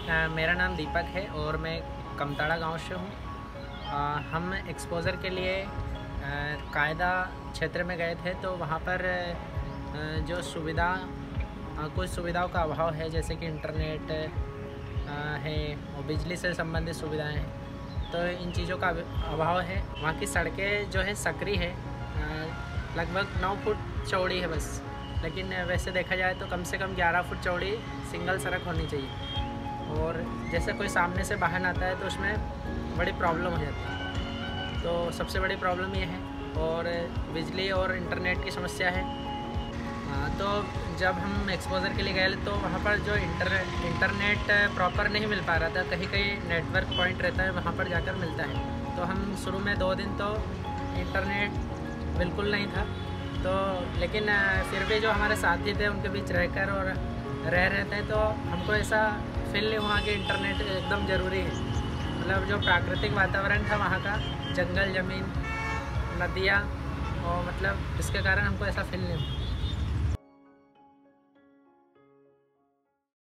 मेरा नाम दीपक है और मैं कमताड़ा गांव से हूँ। हम एक्सपोज़र के लिए कायदा क्षेत्र में गए थे, तो वहाँ पर जो कुछ सुविधाओं का अभाव है, जैसे कि इंटरनेट है और बिजली से संबंधित सुविधाएं हैं। तो इन चीज़ों का अभाव है। वहाँ की सड़कें जो है सकरी है, लगभग 9 फुट चौड़ी है बस, लेकिन वैसे देखा जाए तो कम से कम 11 फुट चौड़ी सिंगल सड़क होनी चाहिए। और जैसे कोई सामने से वाहन आता है तो उसमें बड़ी प्रॉब्लम हो जाती है। तो सबसे बड़ी प्रॉब्लम ये है। और बिजली और इंटरनेट की समस्या है। तो जब हम एक्सपोज़र के लिए गए तो वहाँ पर जो इंटरनेट प्रॉपर नहीं मिल पा रहा था। कहीं कहीं नेटवर्क पॉइंट रहता है, वहाँ पर जाकर मिलता है। तो हम शुरू में 2 दिन तो इंटरनेट बिल्कुल नहीं था। तो लेकिन फिर भी जो हमारे साथी थे उनके बीच रहकर और रह रहते हैं, तो हमको ऐसा फील नहीं हुआ कि इंटरनेट एकदम ज़रूरी है। मतलब जो प्राकृतिक वातावरण था वहाँ का, जंगल ज़मीन, नदियाँ, और मतलब इसके कारण हमको ऐसा फील नहीं हुआ।